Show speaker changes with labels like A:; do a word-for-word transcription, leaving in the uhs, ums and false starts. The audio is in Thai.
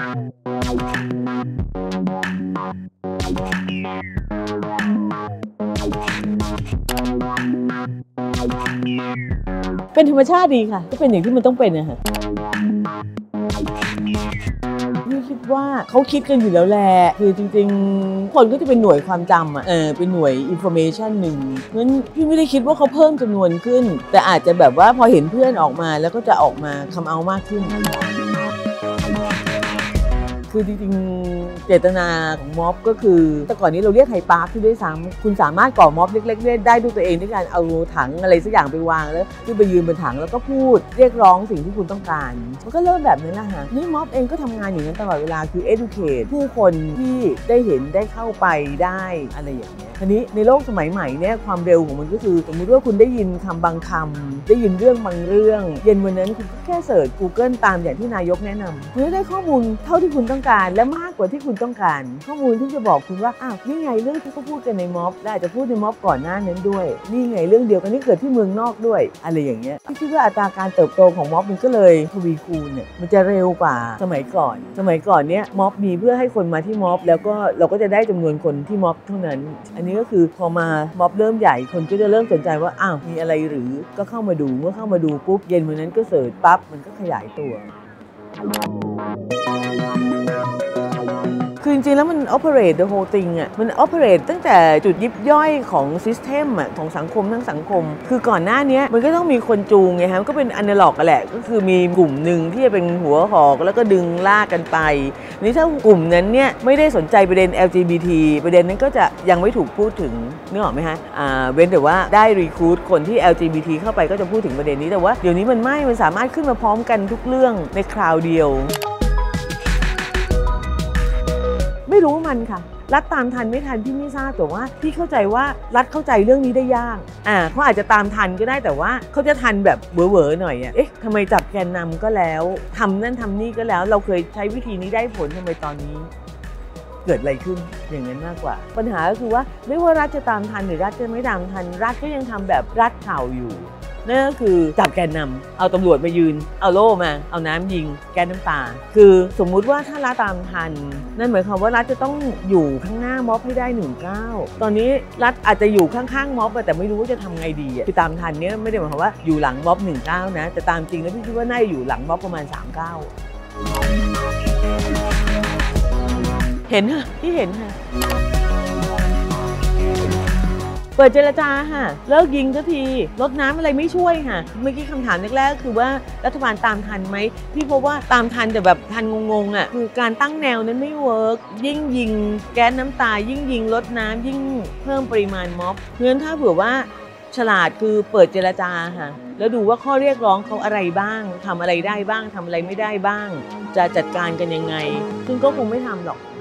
A: เป็นธรรมชาติดีค่ะก็เป็นอย่างที่มันต้องเป็นนะฮะพี่คิดว่าเขาคิดกันอยู่แล้วแหละคือจริงๆคนก็จะเป็นหน่วยความจำอ่ะเออเป็นหน่วย information หนึ่งเพราะฉะนั้นพี่ไม่ได้คิดว่าเขาเพิ่มจำนวนขึ้นแต่อาจจะแบบว่าพอเห็นเพื่อนออกมาแล้วก็จะออกมาคัมเอาท์มากขึ้นคือจริงๆเจตนาของม็อบก็คือแต่ก่อนนี้เราเรียกไฮปาร์คที่ด้วยซ้ำคุณสามารถก่อม็อบเล็กๆได้ด้วยตัวเองด้วยการเอาถังอะไรสักอย่างไปวางแล้วขึ้นไปยืนบนถังแล้วก็พูดเรียกร้องสิ่งที่คุณต้องการมันก็เริ่มแบบนั้นแหละฮะนี่ม็อบเองก็ทำงานอย่างนั้นตลอดเวลาคือ educate ผู้คนที่ได้เห็นได้เข้าไปได้อะไรอย่างเงี้ยทีนี้ในโลกสมัยใหม่เนี่ยความเร็วของมันก็คือสมมติว่าคุณได้ยินคำบางคำได้ยินเรื่องบางเรื่องเย็นวันนั้นคุณก็แค่เสิร์ช Google ตามอย่างที่นายกแนะนำคุณได้ข้อมูลเท่าที่คุณต้องการและมากกว่าที่คุณต้องการข้อมูลที่จะบอกคุณว่าอ้าวนี่ไงเรื่องที่เขาพูดกันในม็อบและอาจจะพูดในม็อบก่อนหน้านั้นด้วยนี่ไงเรื่องเดียวกันที่เกิดที่เมืองนอกด้วยอะไรอย่างเงี้ยที่คิดว่าอัตราการเติบโตของม็อบมันก็เลยทวีคูณเนี่ยมันจะเร็วกว่าสมัยก่อนสมัยก่อนเนี้ยม็อบมีเพื่อให้คนมาที่ม็อบแล้วก็เราก็จะได้จำนวนคนที่ม็อบเท่านั้นอันนี้ก็คือพอมาม็อบเริ่มใหญ่คนก็จะเริ่มสนใจว่าอ้าวมีอะไรหรือก็เข้ามาดูเมื่อเข้ามาดูปุ๊บเย็นวันนั้นก็เสิร์ชปั๊บมันก็ขยายตัวคือจริงๆแล้วมัน operate the whole thing อ่ะมัน operate ตั้งแต่จุดยิบย่อยของ system อ่ะของสังคมทั้งสังคมคือก่อนหน้านี้มันก็ต้องมีคนจูงไงฮะก็เป็น analog กันแหละก็คือมีกลุ่มหนึ่งที่จะเป็นหัวหอกแล้วก็ดึงลากกันไปนี่ถ้ากลุ่มนั้นเนี่ยไม่ได้สนใจประเด็น แอล จี บี ที ประเด็นนั้นก็จะยังไม่ถูกพูดถึงนึกออกไหมฮะอ่าเว้นแต่ว่าได้ recruit คนที่ แอล จี บี ที เข้าไปก็จะพูดถึงประเด็นนี้แต่ว่าเดี๋ยวนี้มันไม่มันสามารถขึ้นมาพร้อมกันทุกเรื่องในคราวเดียวไม่รู้มันค่ะรัฐตามทันไม่ทันพี่ไม่ทราบแต่ว่าพี่เข้าใจว่ารัฐเข้าใจเรื่องนี้ได้ยากอ่าเขาอาจจะตามทันก็ได้แต่ว่าเขาจะทันแบบเวอร์ๆหน่อยอ่ะเอ๊ะทำไมจับแกนนำก็แล้วทำนั่นทำนี่ก็แล้วเราเคยใช้วิธีนี้ได้ผลทำไมตอนนี้เกิดอะไรขึ้นอย่างนั้นมากกว่าปัญหาก็คือว่าไม่ว่ารัฐจะตามทันหรือรัฐจะไม่ตามทันรัฐก็ยังทำแบบรัฐข่าวอยู่นั่นก็คือจับแกนนำเอาตำรวจมายืนเอาโล่มาเอาน้ำยิงแก๊สน้ำตาคือสมมุติว่าถ้ารัฐตามทันนั่นหมายความว่ารัฐจะต้องอยู่ข้างหน้าม็อบให้ได้หนึ่งเก้าตอนนี้รัฐอาจจะอยู่ข้างๆม็อบแต่ไม่รู้ว่าจะทำไงดีคือตามทันเนี้ยไม่ได้หมายความว่าอยู่หลังม็อบหนึ่งเก้านะแต่ตามจริงแล้วพี่คิดว่าน่าจะอยู่หลังม็อบประมาณสามเก้าเห็นค่ะที่เห็นค่ะเปิดเจรจาค่ะเลิกยิงสักทีลดน้ำอะไรไม่ช่วยค่ะเมื่อกี้คำถามแรกๆคือว่ารัฐบาลตามทันไหมพี่พบว่าตามทันแต่แบบทันงงๆอ่ะคือการตั้งแนวนั้นไม่เวิร์กยิ่งยิงแก๊สน้ำตายิ่งยิงลดน้ำยิ่งเพิ่มปริมาณม็อบเพราะฉะนั้นถ้าเผื่อว่าฉลาดคือเปิดเจรจาค่ะแล้วดูว่าข้อเรียกร้องเขาอะไรบ้างทำอะไรได้บ้างทำอะไรไม่ได้บ้างจะจัดการกันยังไงซึ่งก็คงไม่ทำหรอก